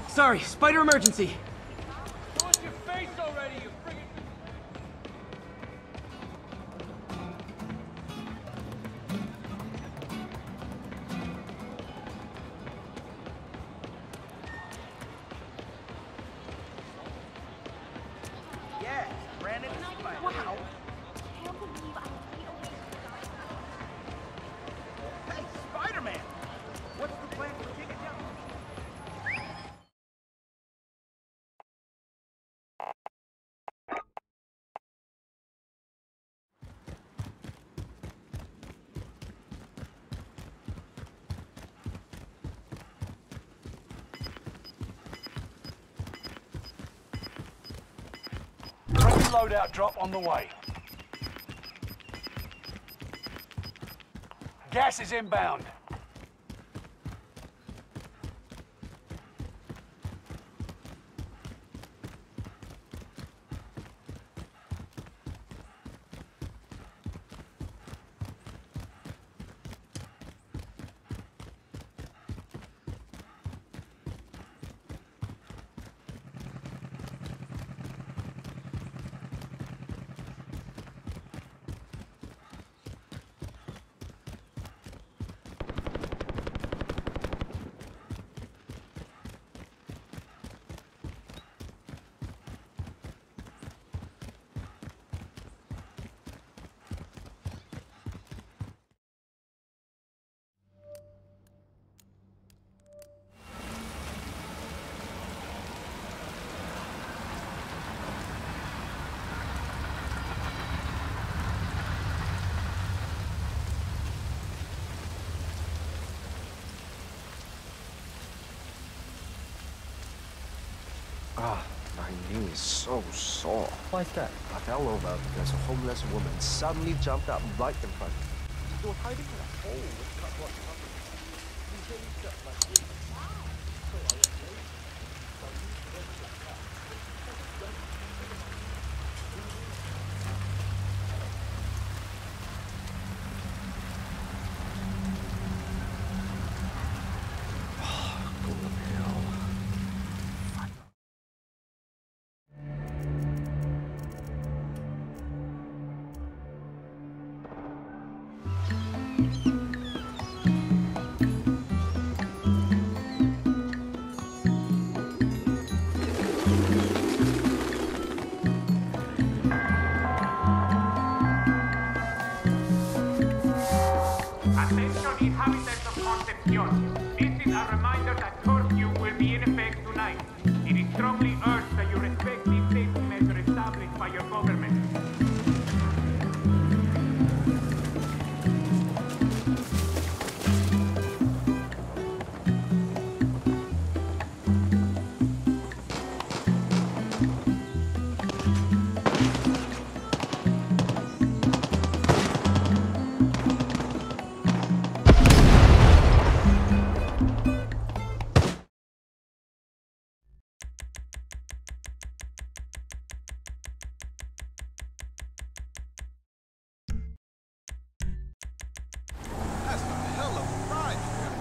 Sorry, spider emergency. Show us your face already, you friggin'... Yeah, Brandon. Wow. Can't believe I was way away from Hey, Spider-Man! What's the plan for taking down? Friendly loadout drop on the way. Gas is inbound. Ah, my knee is so sore. Why's that? I fell over because a homeless woman suddenly jumped up right in front of me. She was hiding in a hole with cardboard cover. She raised up my feet. So I was late. So I used to like that. Go to hell. Attention inhabitants of Concepcion. This is a reminder that curfew will be in effect tonight. It is strongly urged that you respect these safety measures established by your government. That's a hell of a ride, man.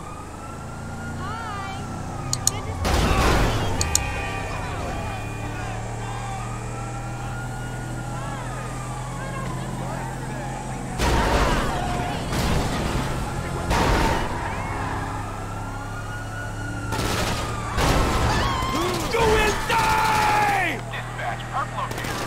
Dispatch, perp located.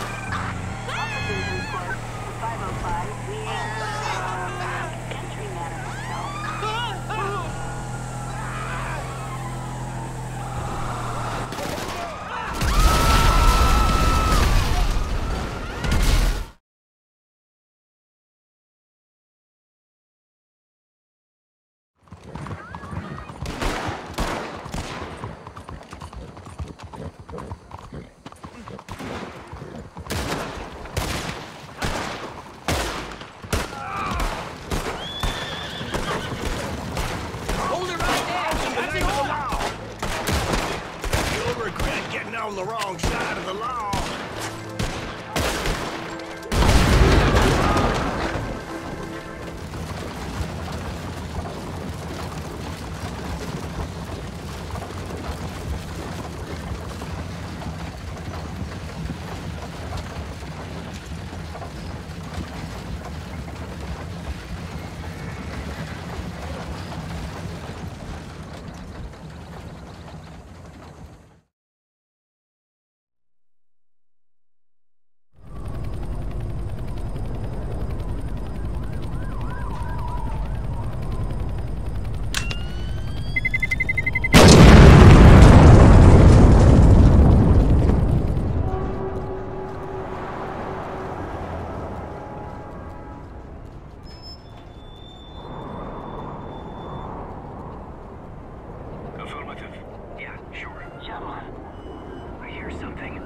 Hold it right there! That's the law! You'll regret getting on the wrong side of the law. Sentiamo. I hear something.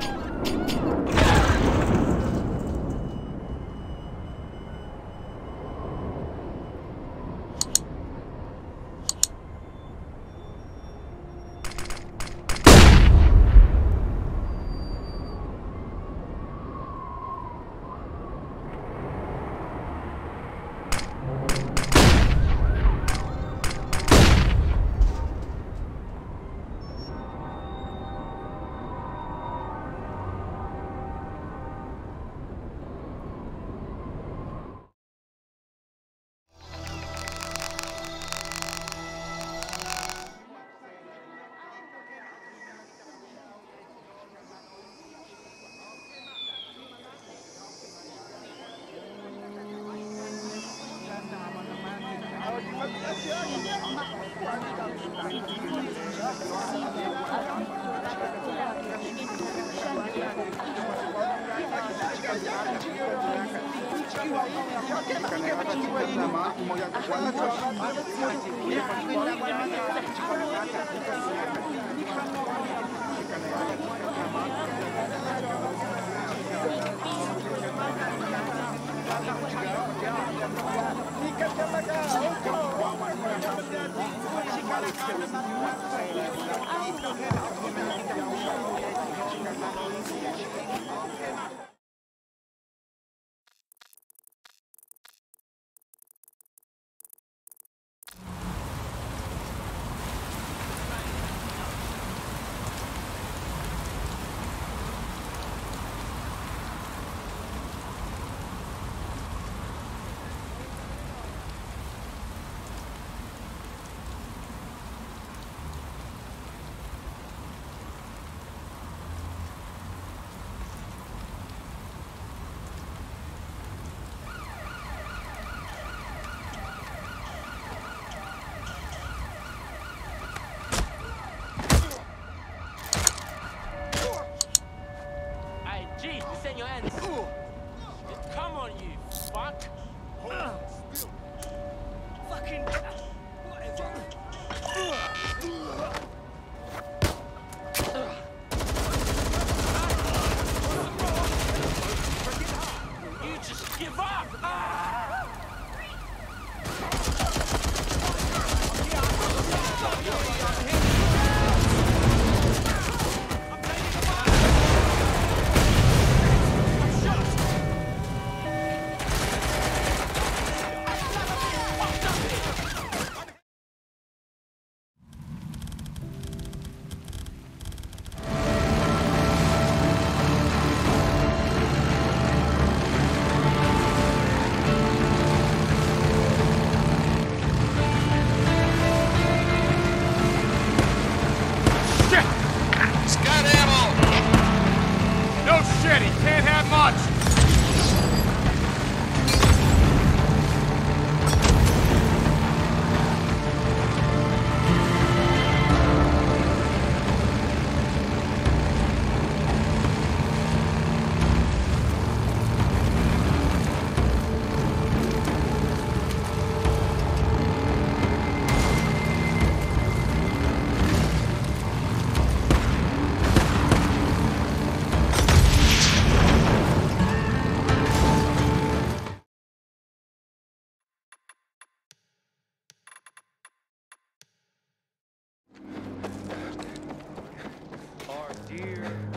Come on, you fuck! Fucking... You just give up! Our dear